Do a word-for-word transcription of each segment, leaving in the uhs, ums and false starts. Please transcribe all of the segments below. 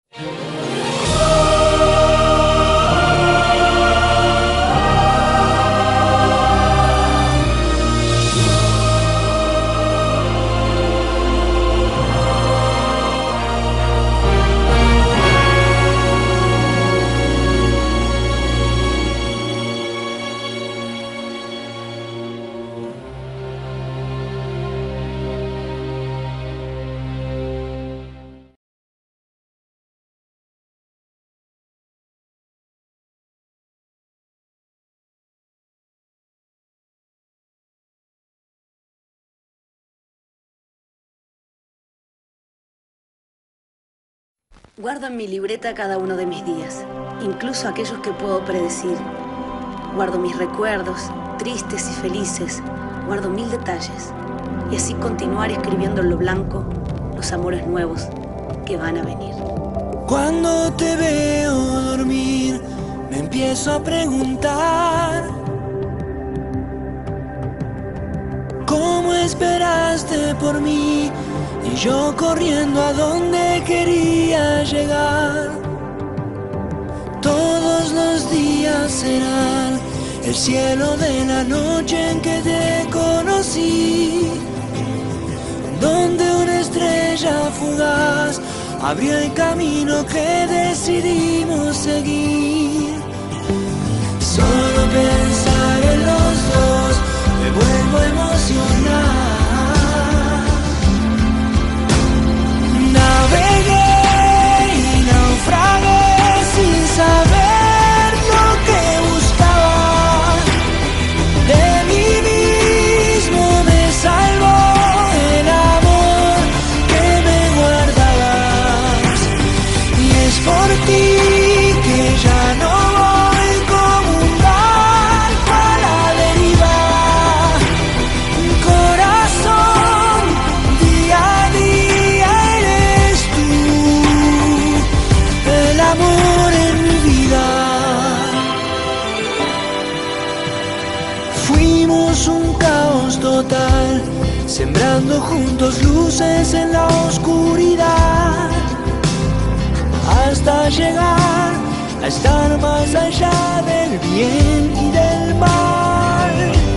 Guardo en mi libreta cada uno de mis días, incluso aquellos que puedo predecir. Guardo mis recuerdos, tristes y felices, guardo mil detalles, y así continuar escribiendo en lo blanco los amores nuevos que van a venir. Cuando te veo dormir, me empiezo a preguntar ¿cómo esperaste por mí? Y yo corriendo a donde quería llegar. Todos los días serán el cielo de la noche en que te conocí, donde una estrella fugaz abrió el camino que decidimos seguir. Solo pensar en los dos me vuelvo a emocionar. Navegué y naufragué sin saber lo que buscaba. De mí mismo me salvó el amor que me guardabas. Y es por ti que ya no voy como un barco a la deriva. Corazón, día a día eres tú, el amor en mi vida. Fuimos un caos total, sembrando juntos luces en la oscuridad, hasta llegar a estar más allá del bien y del mal.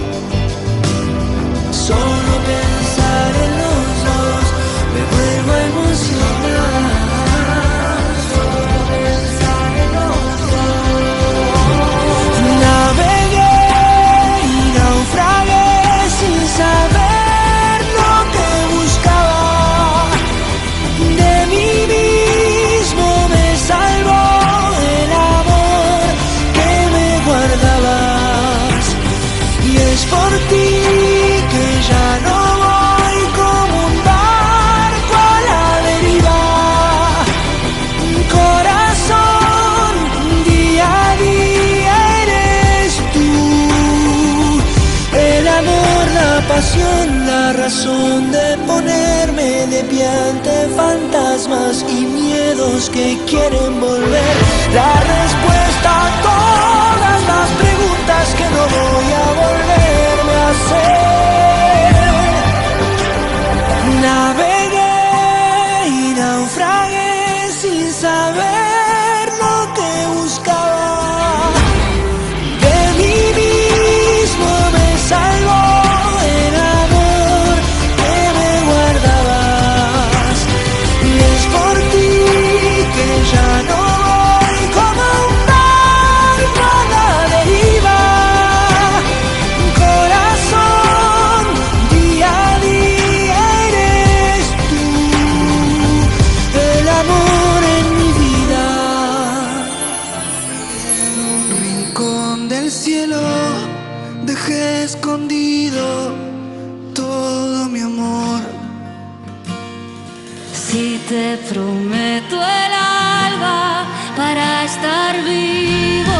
Solo pensar en los dos me vuelvo a emocionar. Solo pensar en los dos. Navegué y naufragué sin saber lo que buscaba. De mí mismo me salvó el amor que me guardabas. Y es por ti que ya no voy como un barco a la deriva. Corazón, día a día eres tú, el amor, la pasión, la razón de ponerme de pie ante fantasmas y miedos que quieren volver. La respuesta a todas las preguntas que no voy a volverme a hacer. Navegué y naufragué sin saber lo que buscaba. De mí mismo me salvó el amor que me guardabas. Y es por ti que ya no voy como un barco a la deriva. Corazón, día a día eres tú, el amor en mi vida. En un rincón del cielo dejé escondido todo mi amor. Si te prometo el alba para estar vivo.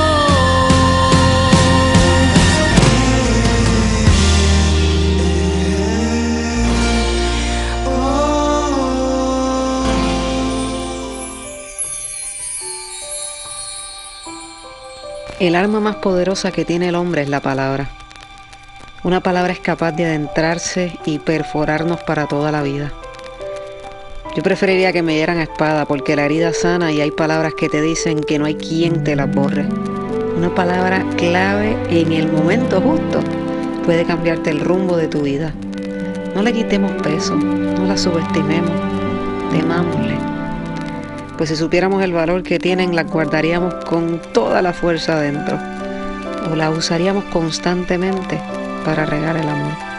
El arma más poderosa que tiene el hombre es la palabra. Una palabra es capaz de adentrarse y perforarnos para toda la vida. Yo preferiría que me dieran espada porque la herida sana y hay palabras que te dicen que no hay quien te las borre. Una palabra clave en el momento justo puede cambiarte el rumbo de tu vida. No le quitemos peso, no la subestimemos, temámosle. Pues si supiéramos el valor que tienen, las guardaríamos con toda la fuerza adentro o la usaríamos constantemente para regar el amor.